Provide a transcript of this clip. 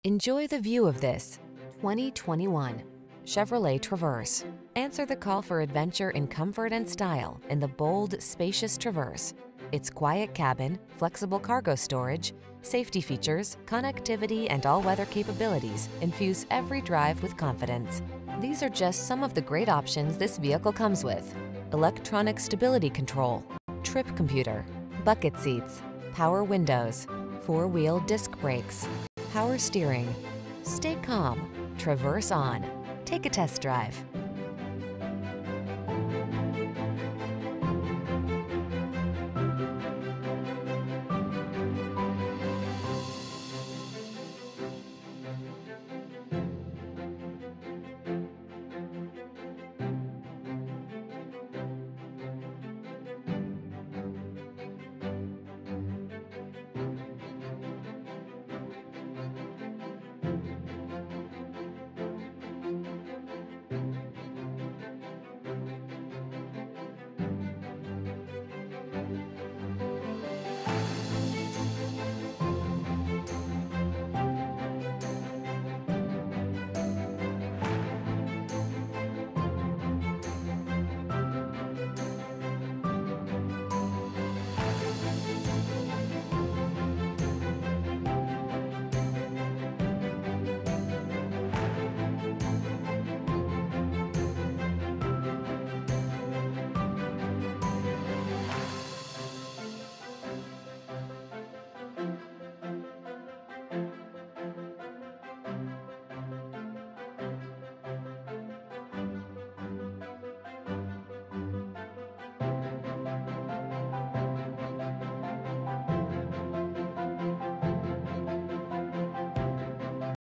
Enjoy the view of this 2021 Chevrolet Traverse. Answer the call for adventure in comfort and style in the bold, spacious Traverse. Its quiet cabin, flexible cargo storage, safety features, connectivity, and all-weather capabilities infuse every drive with confidence. These are just some of the great options this vehicle comes with: electronic stability control, trip computer, bucket seats, power windows, four-wheel disc brakes, power steering. Stay calm, traverse on. Take a test drive.